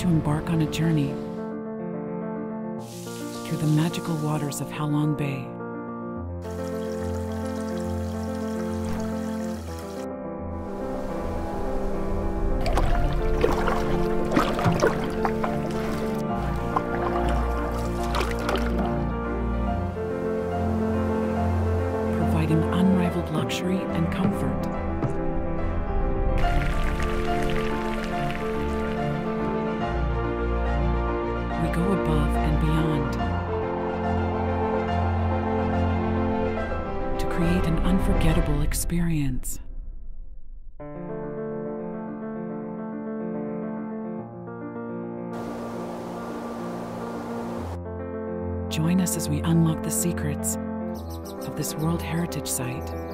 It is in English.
to embark on a journey through the magical waters of Halong Bay. Providing unrivaled luxury and comfort. We go above and beyond to create an unforgettable experience. Join us as we unlock the secrets of this World Heritage Site.